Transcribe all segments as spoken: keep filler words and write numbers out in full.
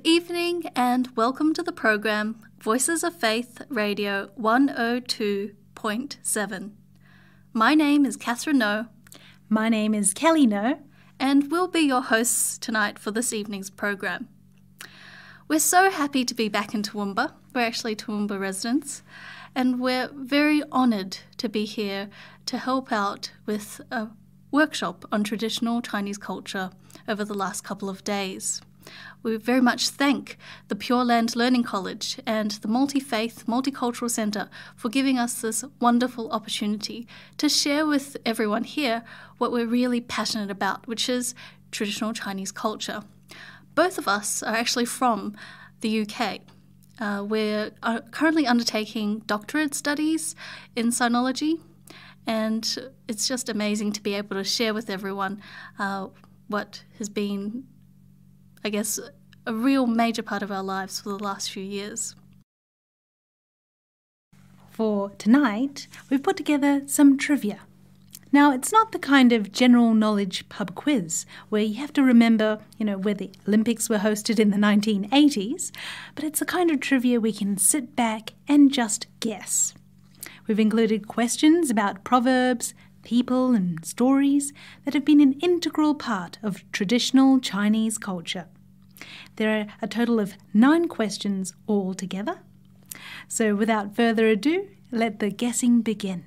evening and welcome to the program Voices of Faith Radio one oh two point seven. My name is Katherine Ngo. My name is Kelly Ngo. And we'll be your hosts tonight for this evening's program. We're so happy to be back in Toowoomba. We're actually Toowoomba residents, and we're very honoured to be here to help out with a workshop on traditional Chinese culture over the last couple of days. We very much thank the Pure Land Learning College and the Multi-Faith Multicultural Centre for giving us this wonderful opportunity to share with everyone here what we're really passionate about, which is traditional Chinese culture. Both of us are actually from the U K. Uh, we're uh, currently undertaking doctorate studies in Sinology, and it's just amazing to be able to share with everyone uh, what has been, I guess, a real major part of our lives for the last few years. For tonight, we've put together some trivia. Now, it's not the kind of general knowledge pub quiz where you have to remember, you know, where the Olympics were hosted in the nineteen eighties, but it's the kind of trivia we can sit back and just guess. We've included questions about proverbs, people and stories that have been an integral part of traditional Chinese culture. There are a total of nine questions altogether. So without further ado, let the guessing begin.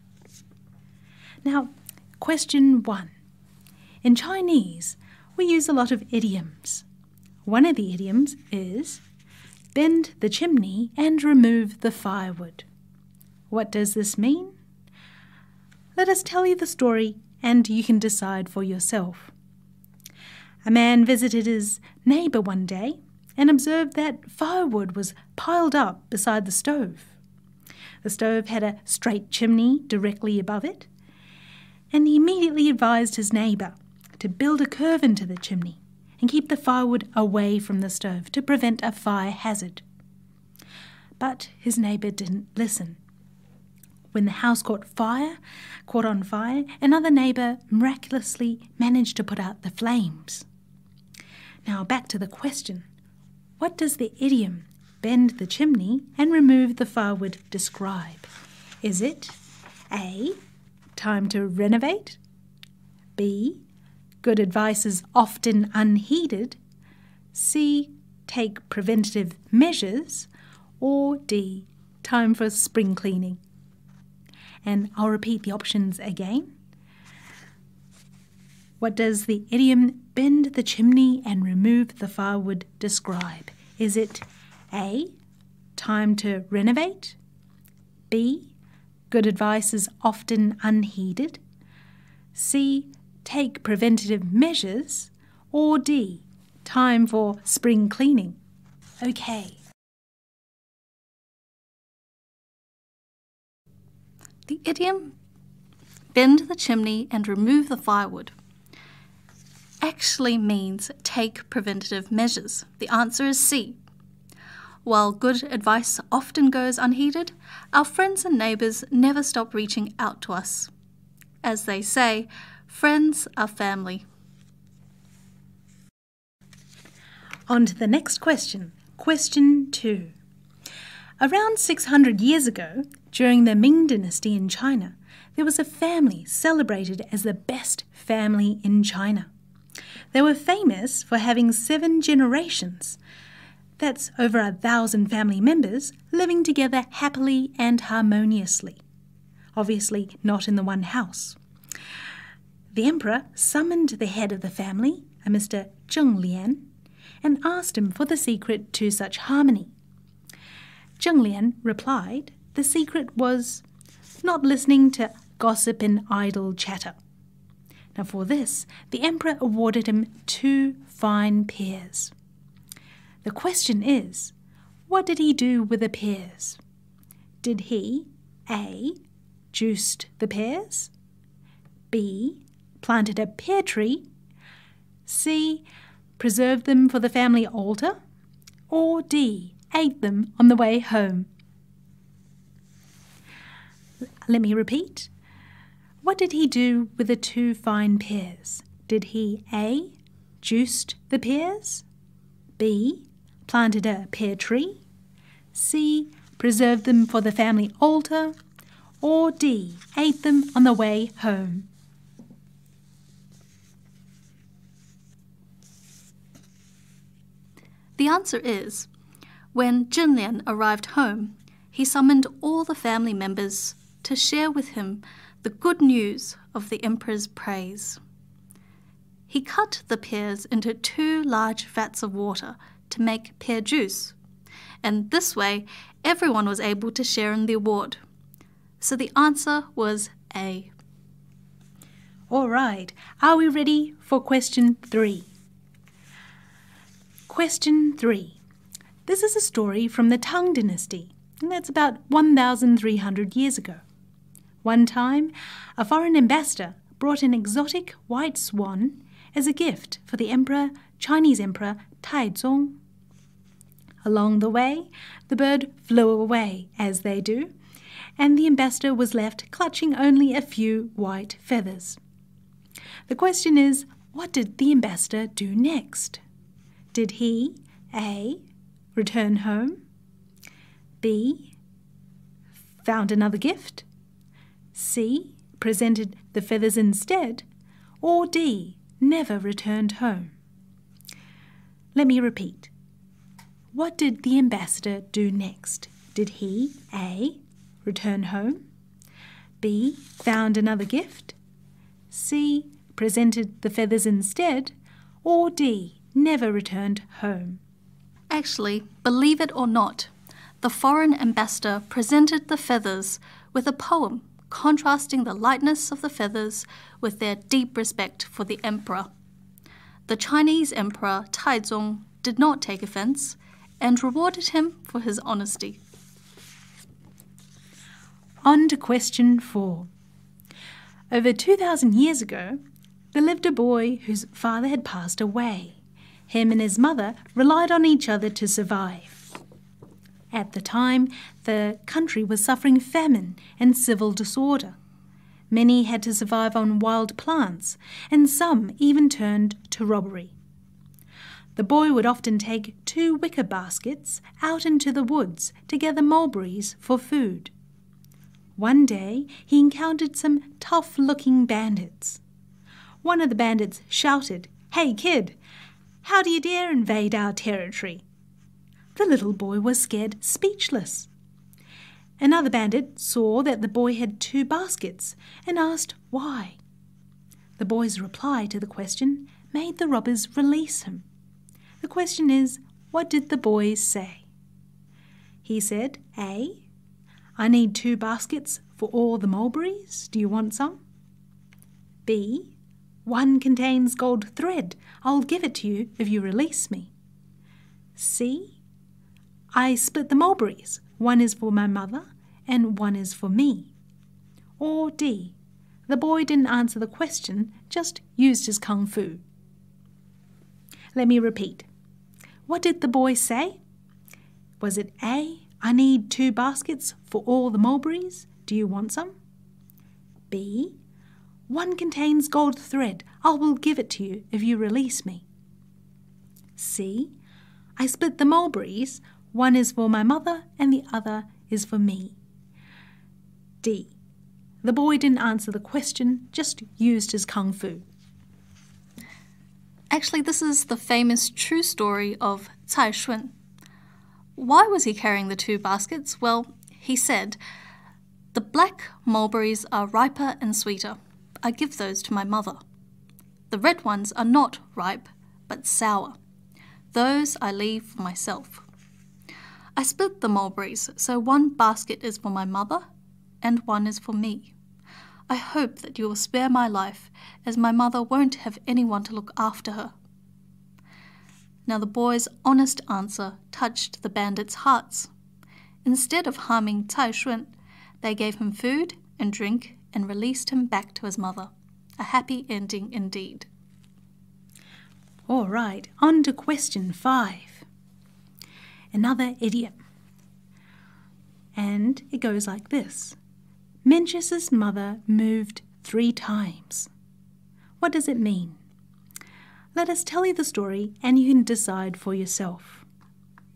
Now, question one. In Chinese, we use a lot of idioms. One of the idioms is, bend the chimney and remove the firewood. What does this mean? Let us tell you the story and you can decide for yourself. A man visited his neighbour one day and observed that firewood was piled up beside the stove. The stove had a straight chimney directly above it, and he immediately advised his neighbour to build a curve into the chimney and keep the firewood away from the stove to prevent a fire hazard. But his neighbour didn't listen. When the house caught fire, caught on fire, another neighbour miraculously managed to put out the flames. Now back to the question. What does the idiom bend the chimney and remove the firewood describe? Is it A, time to renovate? B, good advice is often unheeded? C, take preventative measures? Or D, time for spring cleaning? And I'll repeat the options again. What does the idiom bend the chimney and remove the firewood describe? Is it A, time to renovate? B, good advice is often unheeded? C, take preventative measures? Or D, time for spring cleaning? Okay. The idiom, bend the chimney and remove the firewood, actually means take preventative measures. The answer is C. While good advice often goes unheeded, our friends and neighbours never stop reaching out to us. As they say, friends are family. On to the next question. Question two. Around six hundred years ago, during the Ming Dynasty in China, there was a family celebrated as the best family in China. They were famous for having seven generations. That's over a thousand family members living together happily and harmoniously. Obviously not in the one house. The emperor summoned the head of the family, a Mister Zheng Lian, and asked him for the secret to such harmony. Zheng Lian replied the secret was not listening to gossip and idle chatter. Now for this, the emperor awarded him two fine pears. The question is, what did he do with the pears? Did he A, juiced the pears? B, planted a pear tree? C, preserved them for the family altar? Or D, ate them on the way home? Let me repeat. What did he do with the two fine pears? Did he A, juiced the pears? B, planted a pear tree, C. preserved them for the family altar, or D. ate them on the way home? The answer is, when Zhenlian arrived home, he summoned all the family members to share with him the good news of the emperor's praise. He cut the pears into two large vats of water to make pear juice, and this way everyone was able to share in the award. So the answer was A. All right, are we ready for question three? Question three. This is a story from the Tang Dynasty, and that's about one thousand three hundred years ago. One time, a foreign ambassador brought an exotic white swan as a gift for the emperor, Chinese Emperor Taizong. Along the way, the bird flew away, as they do, and the ambassador was left clutching only a few white feathers. The question is, what did the ambassador do next? Did he A. return home, B. found another gift, C. presented the feathers instead, or D. never returned home? Let me repeat. What did the ambassador do next? Did he A. return home, B. found another gift, C. presented the feathers instead, or D. never returned home? Actually, believe it or not, the foreign ambassador presented the feathers with a poem contrasting the lightness of the feathers with their deep respect for the emperor. The Chinese Emperor Taizong did not take offense and rewarded him for his honesty. On to question four. Over two thousand years ago, there lived a boy whose father had passed away. Him and his mother relied on each other to survive. At the time, the country was suffering famine and civil disorder. Many had to survive on wild plants, and some even turned to robbery. The boy would often take two wicker baskets out into the woods to gather mulberries for food. One day, he encountered some tough-looking bandits. One of the bandits shouted, "Hey, kid! How do you dare invade our territory?" The little boy was scared speechless. Another bandit saw that the boy had two baskets and asked why. The boy's reply to the question made the robbers release him. The question is, what did the boy say? He said, A. I need two baskets for all the mulberries. Do you want some? B. One contains gold thread. I'll give it to you if you release me. C. I split the mulberries. One is for my mother and one is for me. Or D. The boy didn't answer the question, just used his kung fu. Let me repeat. What did the boy say? Was it A. I need two baskets for all the mulberries. Do you want some? B. One contains gold thread. I will give it to you if you release me. C. I split the mulberries. One is for my mother and the other is for me. D. The boy didn't answer the question, just used his kung fu. Actually, this is the famous true story of Cai Shun. Why was he carrying the two baskets? Well, he said, "The black mulberries are riper and sweeter. I give those to my mother. The red ones are not ripe, but sour. Those I leave for myself. I split the mulberries, so one basket is for my mother and one is for me. I hope that you will spare my life, as my mother won't have anyone to look after her." Now the boy's honest answer touched the bandits' hearts. Instead of harming Cai Shun, they gave him food and drink and released him back to his mother. A happy ending indeed. All right, on to question five. Another idiom. And it goes like this. Mencius's mother moved three times. What does it mean? Let us tell you the story and you can decide for yourself.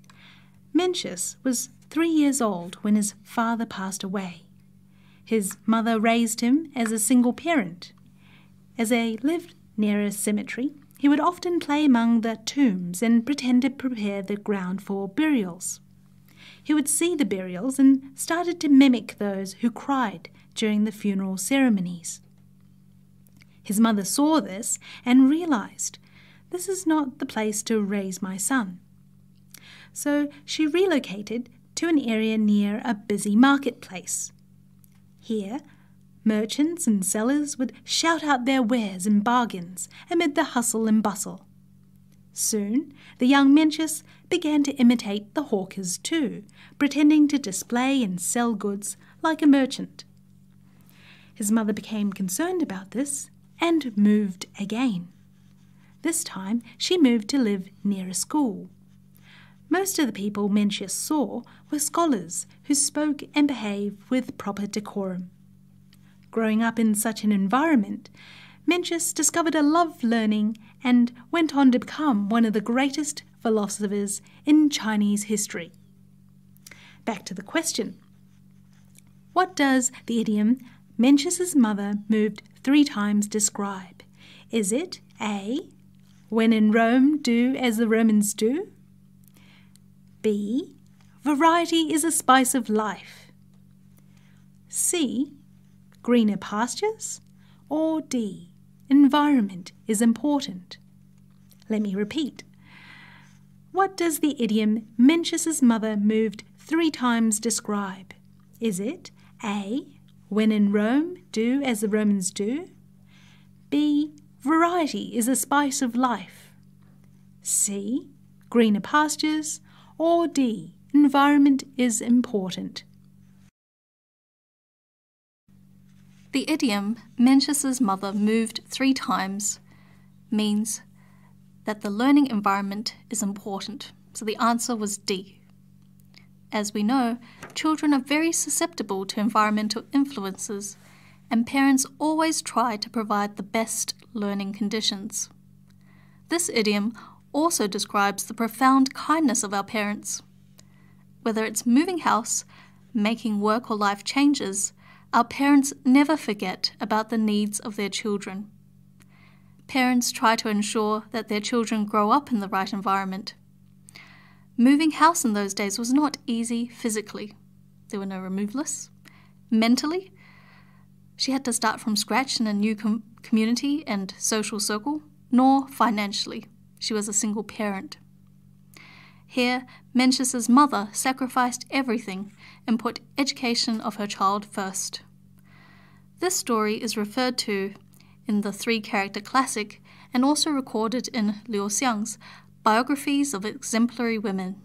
Mencius was three years old when his father passed away. His mother raised him as a single parent. As they lived near a cemetery, he would often play among the tombs and pretend to prepare the ground for burials. He would see the burials and started to mimic those who cried during the funeral ceremonies. His mother saw this and realized, this is not the place to raise my son. So she relocated to an area near a busy marketplace. Here, merchants and sellers would shout out their wares and bargains amid the hustle and bustle. Soon, the young Mencius began to imitate the hawkers too, pretending to display and sell goods like a merchant. His mother became concerned about this and moved again. This time, she moved to live near a school. Most of the people Mencius saw were scholars who spoke and behaved with proper decorum. Growing up in such an environment, Mencius discovered a love of learning and went on to become one of the greatest philosophers in Chinese history. Back to the question. What does the idiom Mencius's mother moved three times describe? Is it A, when in Rome, do as the Romans do? B, variety is a spice of life? C, greener pastures? Or D, environment is important? Let me repeat. What does the idiom Mencius's mother moved three times describe? Is it A, when in Rome, do as the Romans do? B, variety is a spice of life? C, greener pastures? Or D, environment is important? The idiom Mencius's mother moved three times means that the learning environment is important. So the answer was D. As we know, children are very susceptible to environmental influences, and parents always try to provide the best learning conditions. This idiom also describes the profound kindness of our parents. Whether it's moving house, making work or life changes, our parents never forget about the needs of their children. Parents try to ensure that their children grow up in the right environment. Moving house in those days was not easy physically. There were no removalists. Mentally, she had to start from scratch in a new com- community and social circle, nor financially. She was a single parent. Here, Mencius's mother sacrificed everything and put education of her child first. This story is referred to in the three-character classic and also recorded in Liu Xiang's Biographies of Exemplary Women.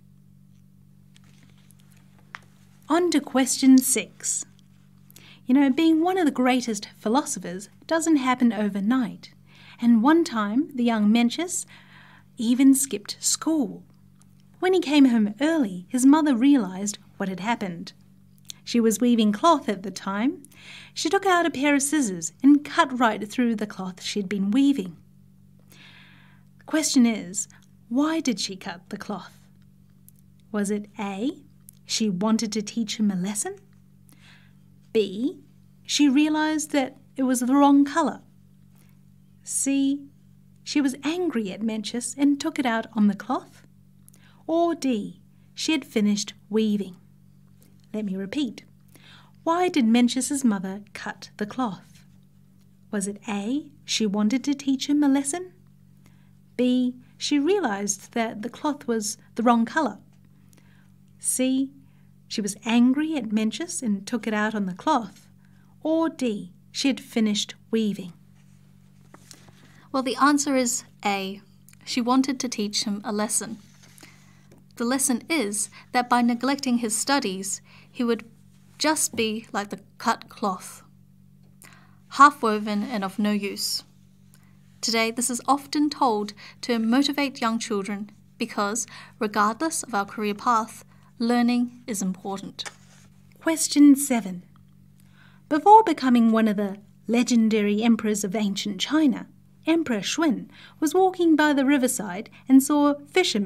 On to question six. You know, being one of the greatest philosophers doesn't happen overnight. And one time, the young Mencius even skipped school. When he came home early, his mother realized what had happened. She was weaving cloth at the time. She took out a pair of scissors and cut right through the cloth she'd been weaving. The question is, why did she cut the cloth? Was it A, she wanted to teach him a lesson? B, she realized that it was the wrong colour? C, she was angry at Mencius and took it out on the cloth? Or D, she had finished weaving? Let me repeat. Why did Mencius's mother cut the cloth? Was it A, she wanted to teach him a lesson? B, she realized that the cloth was the wrong colour? C, she was angry at Mencius and took it out on the cloth? Or D, she had finished weaving? Well, the answer is A. She wanted to teach him a lesson. The lesson is that by neglecting his studies, he would just be like the cut cloth, half-woven and of no use. Today, this is often told to motivate young children because, regardless of our career path, learning is important. Question seven. Before becoming one of the legendary emperors of ancient China, Emperor Shun was walking by the riverside and saw fishermen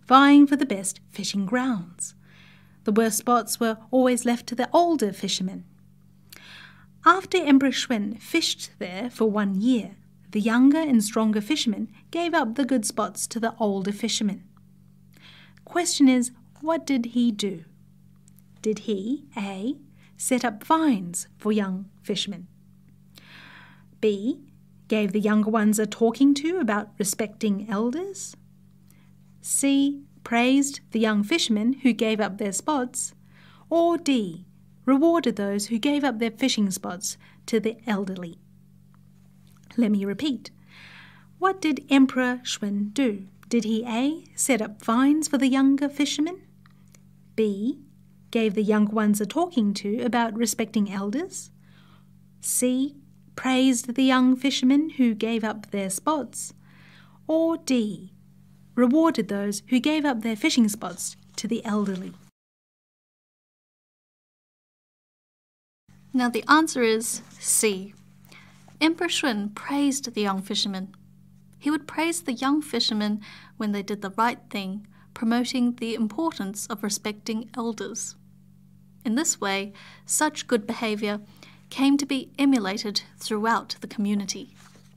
vying for the best fishing grounds. The worst spots were always left to the older fishermen. After Emperor Shun fished there for one year, the younger and stronger fishermen gave up the good spots to the older fishermen. Question is, what did he do? Did he, A, set up vines for young fishermen? B, gave the younger ones a talking to about respecting elders? C, praised the young fishermen who gave up their spots? Or D, rewarded those who gave up their fishing spots to the elderly? Let me repeat. What did Emperor Shun do? Did he A, set up vines for the younger fishermen? B, gave the younger ones a talking to about respecting elders? C, praised the young fishermen who gave up their spots? Or D, rewarded those who gave up their fishing spots to the elderly? Now the answer is C. Emperor Shun praised the young fishermen. He would praise the young fishermen when they did the right thing, promoting the importance of respecting elders. In this way, such good behaviour came to be emulated throughout the community.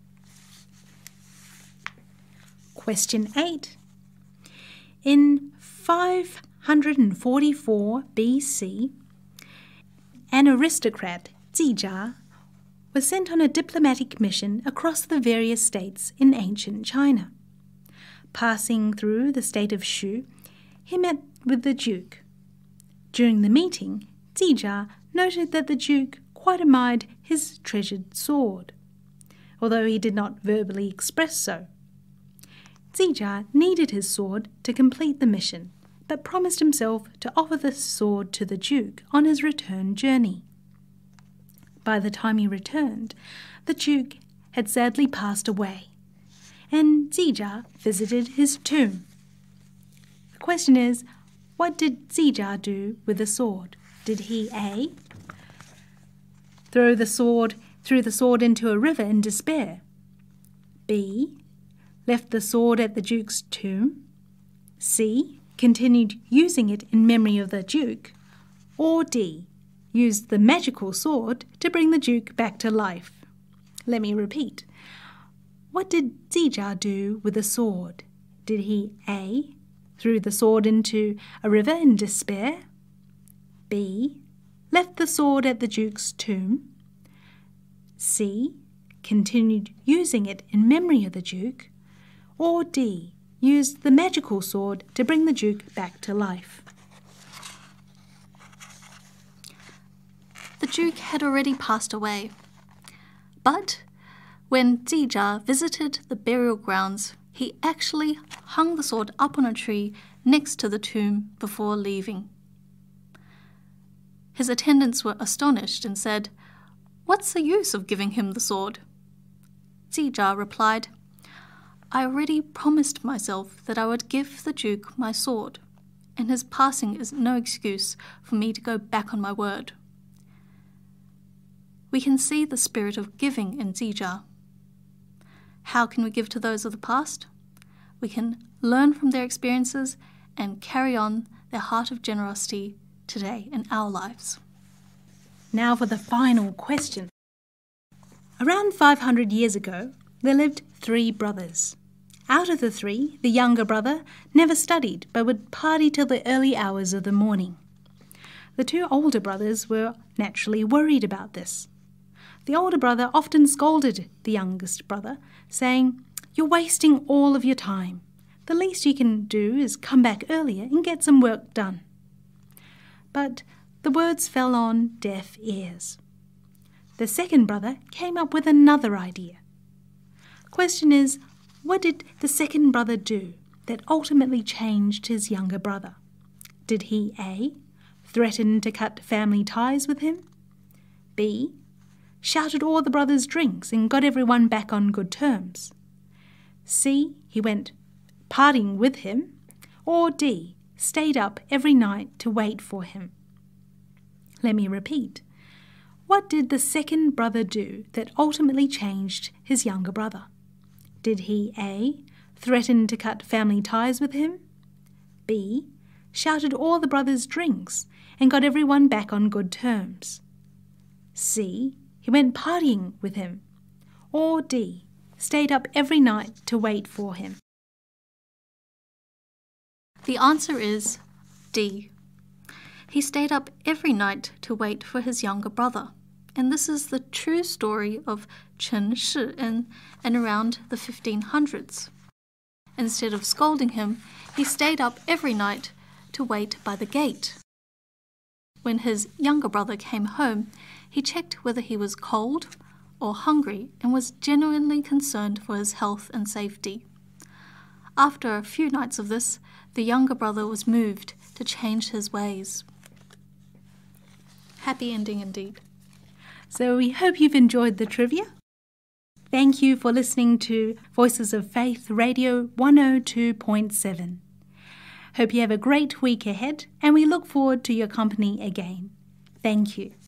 Question eight. In five hundred forty-four B C, an aristocrat, Zija, was sent on a diplomatic mission across the various states in ancient China. Passing through the state of Shu, he met with the Duke. During the meeting, Zija noted that the Duke quite admired his treasured sword, although he did not verbally express so. Zija needed his sword to complete the mission, but promised himself to offer the sword to the Duke on his return journey. By the time he returned, the Duke had sadly passed away, and Zija visited his tomb. The question is, what did Zija do with the sword? Did he A, throw the sword, threw the sword into a river in despair? B, left the sword at the Duke's tomb? C, continued using it in memory of the Duke? Or D, used the magical sword to bring the Duke back to life? Let me repeat. What did Zija do with the sword? Did he A, threw the sword into a river in despair? B, left the sword at the Duke's tomb? C, continued using it in memory of the Duke? Or D, used the magical sword to bring the Duke back to life? The Duke had already passed away. But when Zija visited the burial grounds, he actually hung the sword up on a tree next to the tomb before leaving. His attendants were astonished and said, "What's the use of giving him the sword?" Zija replied, "I already promised myself that I would give the Duke my sword, and his passing is no excuse for me to go back on my word." We can see the spirit of giving in Zija. How can we give to those of the past? We can learn from their experiences and carry on their heart of generosity today in our lives. Now for the final question. Around five hundred years ago, there lived three brothers. Out of the three, the younger brother never studied but would party till the early hours of the morning. The two older brothers were naturally worried about this. The older brother often scolded the youngest brother, saying, "You're wasting all of your time. The least you can do is come back earlier and get some work done." But the words fell on deaf ears. The second brother came up with another idea. Question is, what did the second brother do that ultimately changed his younger brother? Did he A, threaten to cut family ties with him? B, shouted all the brothers' drinks and got everyone back on good terms? C, he went partying with him? Or D, stayed up every night to wait for him? Let me repeat. What did the second brother do that ultimately changed his younger brother? Did he A, threaten to cut family ties with him? B. Shouted all the brothers' drinks and got everyone back on good terms. C. He went partying with him. Or D. Stayed up every night to wait for him. The answer is D. He stayed up every night to wait for his younger brother. And this is the true story of Chen Shi in and around the fifteen hundreds. Instead of scolding him, he stayed up every night to wait by the gate. When his younger brother came home, he checked whether he was cold or hungry and was genuinely concerned for his health and safety. After a few nights of this, the younger brother was moved to change his ways. Happy ending indeed. So we hope you've enjoyed the trivia. Thank you for listening to Voices of Faith Radio one oh two point seven. Hope you have a great week ahead, and we look forward to your company again. Thank you.